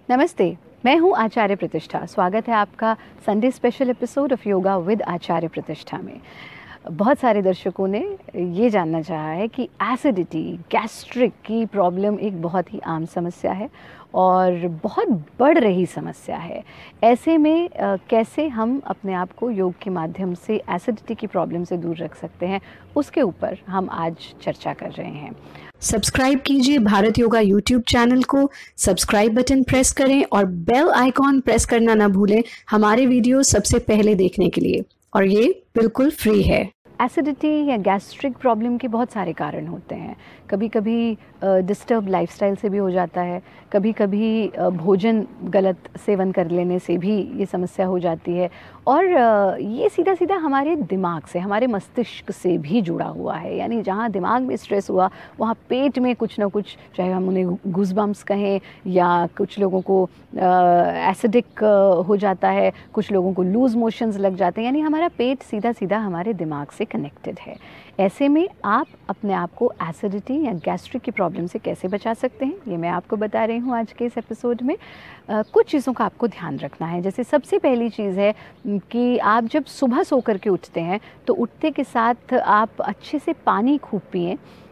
नमस्ते, मैं हूँ आचार्य प्रतिष्ठा। स्वागत है आपका Sunday special episode of yoga with Acharya Pratishtha में। बहुत सारे दर्शकों ने ये जानना चाहा है कि एसिडिटी, गैस्ट्रिक की प्रॉब्लम एक बहुत ही आम समस्या है और बहुत बढ़ रही समस्या है। ऐसे में कैसे हम अपने आप को योग के माध्यम से एसिडिटी की प्रॉब्लम से दूर रख सकते हैं, उसके ऊपर हम आज चर्चा कर रहे हैं। सब्सक्राइब कीजिए भारत योगा यूट्यूब चैनल को, सब्सक्राइब बटन प्रेस करें और बेल आइकॉन प्रेस करना ना भूलें हमारे वीडियो सबसे पहले देखने के लिए, और ये बिल्कुल फ्री है। एसिडिटी या गैस्ट्रिक प्रॉब्लम के बहुत सारे कारण होते हैं। कभी कभी डिस्टर्ब लाइफस्टाइल से भी हो जाता है, कभी कभी भोजन गलत सेवन कर लेने से भी ये समस्या हो जाती है, और ये सीधा सीधा हमारे दिमाग से, हमारे मस्तिष्क से भी जुड़ा हुआ है। यानी जहाँ दिमाग में स्ट्रेस हुआ वहाँ पेट में कुछ ना कुछ, चाहे हम उन्हें गूज़बम्प्स कहें या कुछ लोगों को एसिडिक हो जाता है, कुछ लोगों को लूज़ मोशंस लग जाते हैं। यानी हमारा पेट सीधा सीधा हमारे दिमाग से कनेक्टेड है। ऐसे में आप अपने आप को एसिडिटी या गैस्ट्रिक की प्रॉब्लम से कैसे बचा सकते हैं, ये मैं आपको बता रही हूँ आज के इस एपिसोड में। कुछ चीज़ों का आपको ध्यान रखना है। जैसे सबसे पहली चीज़ है कि आप जब सुबह सो कर के उठते हैं तो उठते के साथ आप अच्छे से पानी खूब पिएं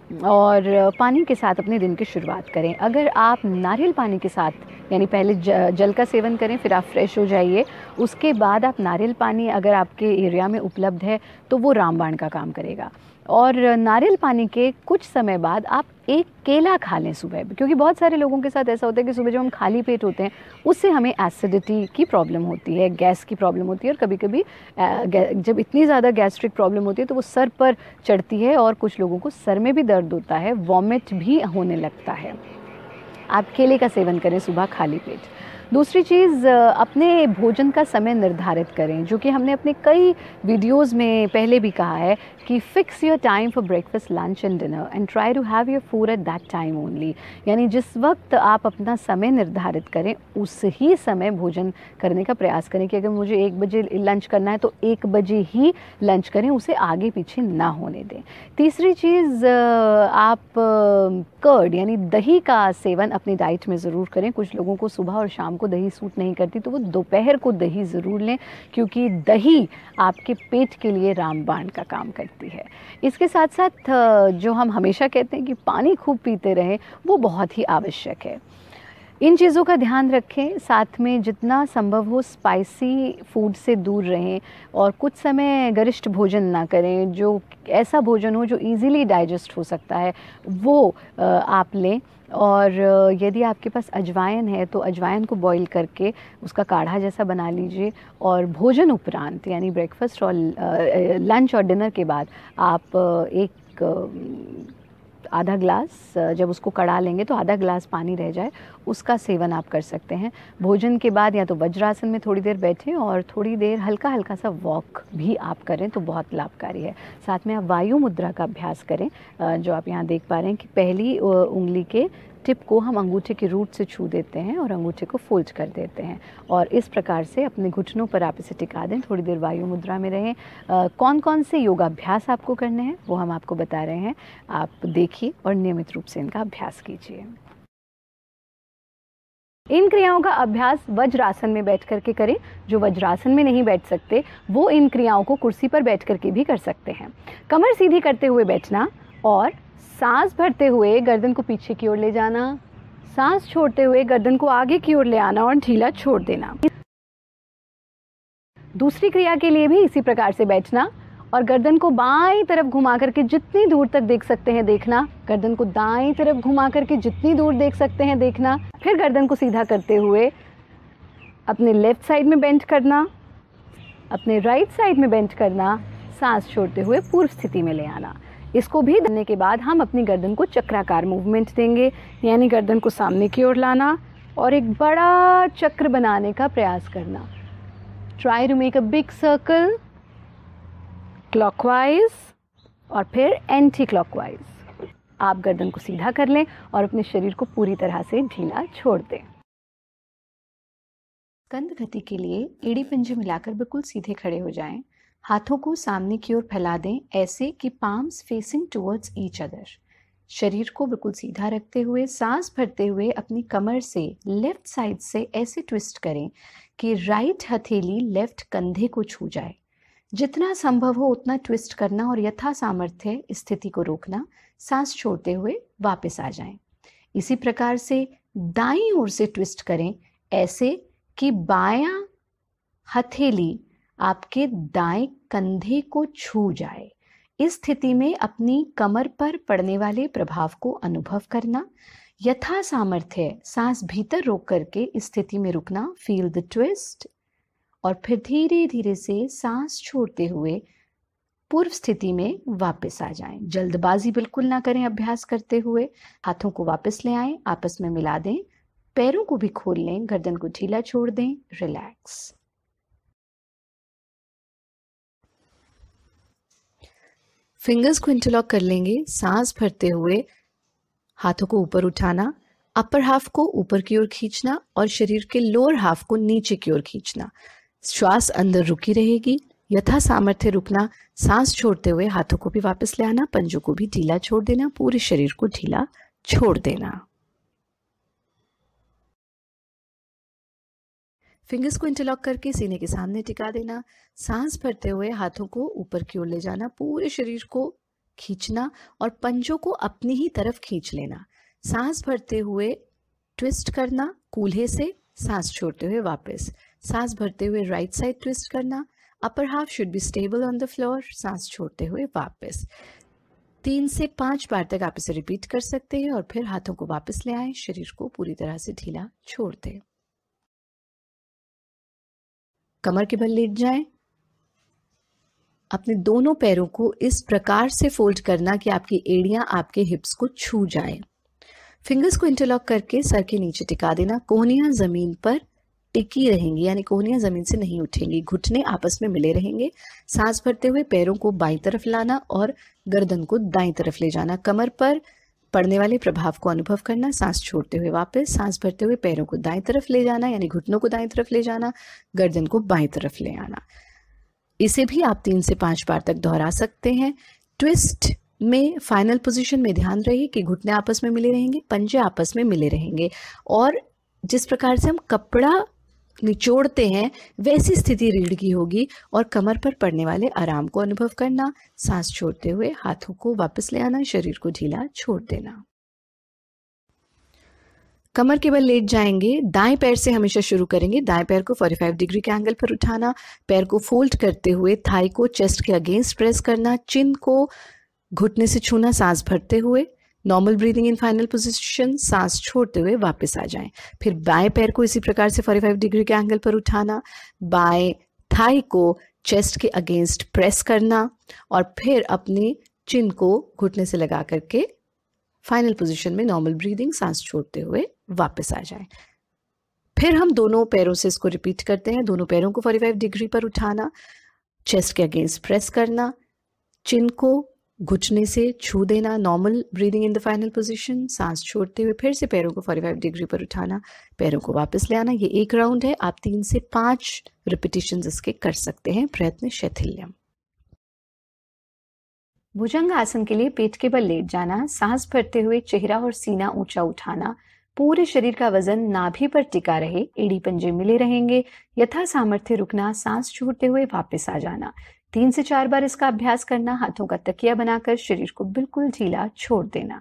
और पानी के साथ अपने दिन की शुरुआत करें। अगर आप नारियल पानी के साथ, यानी पहले जल का सेवन करें, फिर आप फ्रेश हो जाइए, उसके बाद आप नारियल पानी अगर आपके एरिया में उपलब्ध है तो वो रामबाण का काम करेगा। और नारियल पानी के कुछ समय बाद आप एक केला खा लें सुबह, क्योंकि बहुत सारे लोगों के साथ ऐसा होता है कि सुबह जब हम खाली पेट होते हैं उससे हमें एसिडिटी की प्रॉब्लम होती है, गैस की प्रॉब्लम होती है, और कभी कभी जब इतनी ज़्यादा गैस्ट्रिक प्रॉब्लम होती है तो वो सर पर चढ़ती है और कुछ लोगों को सर में भी दर्द होता है, वॉमिट भी होने लगता है। आप केले का सेवन करें सुबह खाली पेट। दूसरी चीज़, अपने भोजन का समय निर्धारित करें, जो कि हमने अपने कई वीडियोस में पहले भी कहा है कि fix your time for breakfast, lunch and dinner and try to have your food at that time only. यानी जिस वक्त आप अपना समय निर्धारित करें उस ही समय भोजन करने का प्रयास करें कि अगर मुझे 1 बजे लंच करना है तो 1 बजे ही लंच करें, उसे आगे पीछे ना होने दें। तीसरी चीज़, आप कर्ड यानी दही का सेवन अपनी डाइट में ज़रूर करें। कुछ लोगों को सुबह और शाम को दही सूट नहीं करती तो वो दोपहर को दही ज़रूर लें, क्योंकि दही आपके पेट के लिए रामबाण का काम करती है। इसके साथ साथ जो हम हमेशा कहते हैं कि पानी खूब पीते रहें, वो बहुत ही आवश्यक है। इन चीज़ों का ध्यान रखें। साथ में जितना संभव हो स्पाइसी फूड से दूर रहें और कुछ समय गरिष्ठ भोजन ना करें। जो ऐसा भोजन हो जो इजीली डाइजेस्ट हो सकता है वो आप लें। और यदि आपके पास अजवाइन है तो अजवाइन को बॉईल करके उसका काढ़ा जैसा बना लीजिए, और भोजन उपरांत यानी ब्रेकफास्ट और लंच और डिनर के बाद आप आधा ग्लास, जब उसको कड़ा लेंगे तो आधा ग्लास पानी रह जाए, उसका सेवन आप कर सकते हैं। भोजन के बाद या तो वज्रासन में थोड़ी देर बैठें और थोड़ी देर हल्का हल्का सा वॉक भी आप करें तो बहुत लाभकारी है। साथ में आप वायु मुद्रा का अभ्यास करें, जो आप यहाँ देख पा रहे हैं कि पहली उंगली के टिप को हम अंगूठे के रूट से छू देते हैं और अंगूठे को फोल्ड कर देते हैं, और इस प्रकार से अपने घुटनों पर आप इसे टिका दें। थोड़ी देर वायु मुद्रा में रहें। कौन कौन से योगाभ्यास आपको करने हैं वो हम आपको बता रहे हैं, आप देखिए और नियमित रूप से इनका अभ्यास कीजिए। इन क्रियाओं का अभ्यास वज्रासन में बैठ करके करें। जो वज्रासन में नहीं बैठ सकते वो इन क्रियाओं को कुर्सी पर बैठ करके भी कर सकते हैं। कमर सीधी करते हुए बैठना और सांस भरते हुए गर्दन को पीछे की ओर ले जाना, सांस छोड़ते हुए गर्दन को आगे की ओर ले आना और ढीला छोड़ देना। दूसरी क्रिया के लिए भी इसी प्रकार से बैठना और गर्दन को बाईं तरफ घुमा करके जितनी दूर तक देख सकते हैं देखना, गर्दन को दाईं तरफ घुमा करके जितनी दूर देख सकते हैं देखना। फिर गर्दन को सीधा करते हुए अपने लेफ्ट साइड में बेंड करना, अपने राइट साइड में बेंड करना, सांस छोड़ते हुए पूर्व स्थिति में ले आना। इसको भी करने के बाद हम अपनी गर्दन को चक्राकार मूवमेंट देंगे, यानी गर्दन को सामने की ओर लाना और एक बड़ा चक्र बनाने का प्रयास करना। Try to make a big circle clockwise और फिर एंटी क्लॉकवाइज। आप गर्दन को सीधा कर लें और अपने शरीर को पूरी तरह से ढीला छोड़ दें। स्कंद गति के लिए एड़ी पंजे मिलाकर बिल्कुल सीधे खड़े हो जाएं। हाथों को सामने की ओर फैला दें, ऐसे कि palms facing towards each other. शरीर को बिल्कुल सीधा रखते हुए सांस भरते हुए अपनी कमर से लेफ्ट साइड से ऐसे ट्विस्ट करें कि राइट हथेली लेफ्ट कंधे को छू जाए। जितना संभव हो उतना ट्विस्ट करना और यथा सामर्थ्य स्थिति को रोकना, सांस छोड़ते हुए वापस आ जाएं। इसी प्रकार से दाईं ओर से ट्विस्ट करें, ऐसे कि बायां हथेली आपके दाएं कंधे को छू जाए। इस स्थिति में अपनी कमर पर पड़ने वाले प्रभाव को अनुभव करना, यथा सामर्थ्य सांस भीतर रोक करके इस स्थिति में रुकना, फील द ट्विस्ट, और फिर धीरे धीरे से सांस छोड़ते हुए पूर्व स्थिति में वापस आ जाएं। जल्दबाजी बिल्कुल ना करें। अभ्यास करते हुए हाथों को वापस ले आएं, आपस में मिला दें, पैरों को भी खोल लें, गर्दन को ढीला छोड़ दें, रिलैक्स। फिंगर्स को इंटरलॉक कर लेंगे। सांस भरते हुए हाथों को ऊपर उठाना, अपर हाफ को ऊपर की ओर खींचना और शरीर के लोअर हाफ को नीचे की ओर खींचना। श्वास अंदर रुकी रहेगी, यथा सामर्थ्य रुकना। सांस छोड़ते हुए हाथों को भी वापस ले आना, पंजों को भी ढीला छोड़ देना, पूरे शरीर को ढीला छोड़ देना। फिंगर्स को इंटरलॉक करके सीने के सामने टिका देना। सांस भरते हुए हाथों को ऊपर की ओर ले जाना, पूरे शरीर को खींचना और पंजों को अपनी ही तरफ खींच लेना। सांस भरते हुए ट्विस्ट करना कूल्हे से, सांस छोड़ते हुए वापस। सांस भरते हुए राइट साइड ट्विस्ट करना, upper half should be stable on the floor, सांस छोड़ते हुए वापस। 3 से 5 बार तक आप इसे रिपीट कर सकते हैं और फिर हाथों को वापस ले आए, शरीर को पूरी तरह से ढीला छोड़ दें। कमर के बल लेट जाएं। अपने दोनों पैरों को इस प्रकार से फोल्ड करना कि आपकी एड़ियां आपके हिप्स को छू जाएं। फिंगर्स को इंटरलॉक करके सर के नीचे टिका देना। कोहनियां जमीन पर टिकी रहेंगी, यानी कोहनियां जमीन से नहीं उठेंगी, घुटने आपस में मिले रहेंगे। सांस भरते हुए पैरों को बाईं तरफ लाना और गर्दन को दाईं तरफ ले जाना। कमर पर पड़ने वाले प्रभाव को अनुभव करना, सांस छोड़ते हुए वापस। सांस भरते हुए पैरों को दाईं तरफ ले जाना, यानी घुटनों को दाईं तरफ ले जाना, गर्दन को बाईं तरफ ले आना। इसे भी आप 3 से 5 बार तक दोहरा सकते हैं। ट्विस्ट में फाइनल पोजीशन में ध्यान रहे कि घुटने आपस में मिले रहेंगे, पंजे आपस में मिले रहेंगे और जिस प्रकार से हम कपड़ा निचोड़ते हैं वैसी स्थिति रीढ़ की होगी और कमर पर पड़ने वाले आराम को अनुभव करना। सांस छोड़ते हुए हाथों को वापस ले आना, शरीर को ढीला छोड़ देना। कमर के बल लेट जाएंगे। दाएं पैर से हमेशा शुरू करेंगे। दाएं पैर को 45 डिग्री के एंगल पर उठाना, पैर को फोल्ड करते हुए थाई को चेस्ट के अगेंस्ट प्रेस करना, चिन को घुटने से छूना, सांस भरते हुए। Normal breathing in final position, सांस छोड़ते हुए वापस आ जाएं। फिर बाएं पैर को इसी प्रकार से 45 डिग्री के एंगल पर उठाना, बाएं थाई को चेस्ट के अगेंस्ट प्रेस करना और फिर अपने चिन को घुटने से लगा करके फाइनल पोजीशन में नॉर्मल ब्रीदिंग, सांस छोड़ते हुए वापस आ जाएं। फिर हम दोनों पैरों से इसको रिपीट करते हैं। दोनों पैरों को 45 डिग्री पर उठाना, चेस्ट के अगेंस्ट प्रेस करना, चिन को घुटने से छू देना, normal breathing in the final position, सांस छोड़ते हुए फिर से पैरों को 45 डिग्री पर उठाना, पैरों को वापस ले आना। ये एक राउंड है, आप 3 से 5 रिपीटिशंस इसके कर सकते हैं। प्रयत्न शैथिल्यम। भुजंग आसन के लिए पेट के बल लेट जाना, सांस भरते हुए चेहरा और सीना ऊंचा उठाना, पूरे शरीर का वजन नाभि पर टिका रहे, एड़ी पंजे मिले रहेंगे, यथा सामर्थ्य रुकना, सांस छोड़ते हुए वापस आ जाना। 3 से 4 बार इसका अभ्यास करना। हाथों का तकिया बनाकर शरीर को बिल्कुल ढीला छोड़ देना।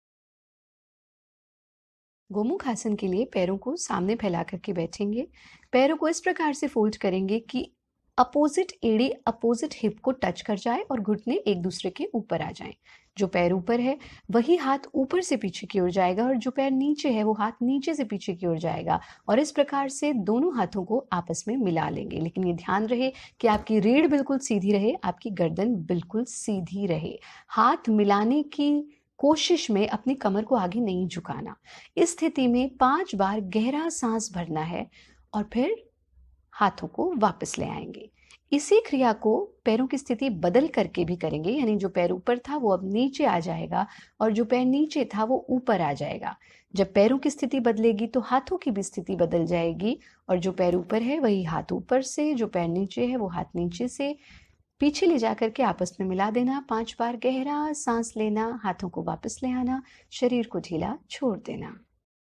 गोमुख आसन के लिए पैरों को सामने फैला करके बैठेंगे। पैरों को इस प्रकार से फोल्ड करेंगे कि अपोजिट एड़ी अपोजिट हिप को टच कर जाए और घुटने एक दूसरे के ऊपर आ जाएं। जो पैर ऊपर है वही हाथ ऊपर से पीछे की ओर जाएगा और जो पैर नीचे है वो हाथ नीचे से पीछे की ओर जाएगा और इस प्रकार से दोनों हाथों को आपस में मिला लेंगे। लेकिन ये ध्यान रहे कि आपकी रीढ़ बिल्कुल सीधी रहे, आपकी गर्दन बिल्कुल सीधी रहे। हाथ मिलाने की कोशिश में अपनी कमर को आगे नहीं झुकाना। इस स्थिति में 5 बार गहरा सांस भरना है और फिर हाथों को वापस ले आएंगे। इसी क्रिया को पैरों की स्थिति बदल करके भी करेंगे, यानी जो पैर ऊपर था वो अब नीचे आ जाएगा और जो पैर नीचे था वो ऊपर आ जाएगा। जब पैरों की स्थिति बदलेगी तो हाथों की भी स्थिति बदल जाएगी और जो पैर ऊपर है वही हाथ ऊपर से, जो पैर नीचे है वो हाथ नीचे से पीछे ले जाकर के आपस में मिला देना। 5 बार गहरा सांस लेना, हाथों को वापस ले आना, शरीर को ढीला छोड़ देना।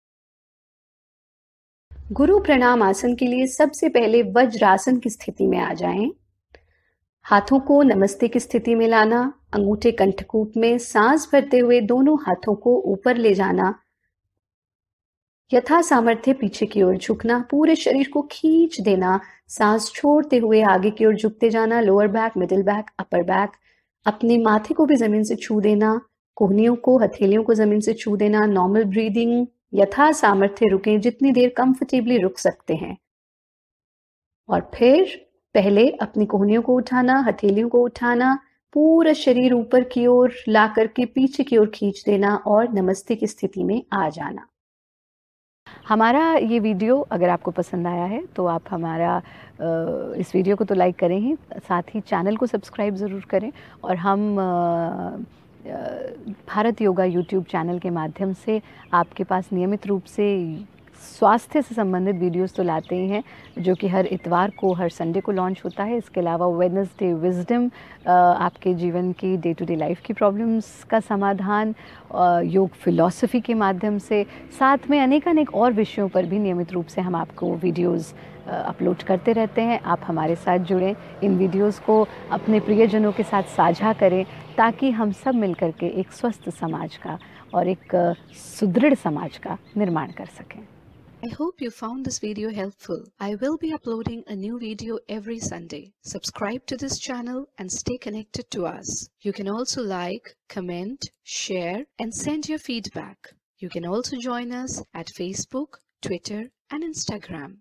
गुरु प्रणाम आसन के लिए सबसे पहले वज्रासन की स्थिति में आ जाएं। हाथों को नमस्ते की स्थिति में लाना, अंगूठे कंठकूप में, सांस भरते हुए दोनों हाथों को ऊपर ले जाना, यथा सामर्थ्य पीछे की ओर झुकना, पूरे शरीर को खींच देना, सांस छोड़ते हुए आगे की ओर झुकते जाना, lower back, middle back, upper back, अपने माथे को भी जमीन से छू देना, कोहनियों को, हथेलियों को जमीन से छू देना, नॉर्मल ब्रीदिंग, यथा सामर्थ्य रुकें, जितनी देर कंफर्टेबली रुक सकते हैं। और फिर पहले अपनी कोहनियों को उठाना, हथेलियों को उठाना, पूरा शरीर ऊपर की ओर ला करके पीछे की ओर खींच देना और नमस्ते की स्थिति में आ जाना। हमारा ये वीडियो अगर आपको पसंद आया है तो आप हमारा इस वीडियो को तो लाइक करें ही, साथ ही चैनल को सब्सक्राइब ज़रूर करें। और हम भारत योगा यूट्यूब चैनल के माध्यम से आपके पास नियमित रूप से स्वास्थ्य से संबंधित वीडियोस तो लाते ही हैं, जो कि हर इतवार को, हर संडे को लॉन्च होता है। इसके अलावा वेडनेसडे विजडम, आपके जीवन की डे टू डे लाइफ की प्रॉब्लम्स का समाधान योग फिलॉसफी के माध्यम से, साथ में अनेक और विषयों पर भी नियमित रूप से हम आपको वीडियोस अपलोड करते रहते हैं। आप हमारे साथ जुड़ें, इन वीडियोस को अपने प्रियजनों के साथ साझा करें, ताकि हम सब मिलकर के एक स्वस्थ समाज का और एक सुदृढ़ समाज का निर्माण कर सकें। I hope you found this video helpful. I will be uploading a new video every Sunday. Subscribe to this channel and stay connected to us. You can also like, comment, share and send your feedback. You can also join us at Facebook, Twitter and Instagram.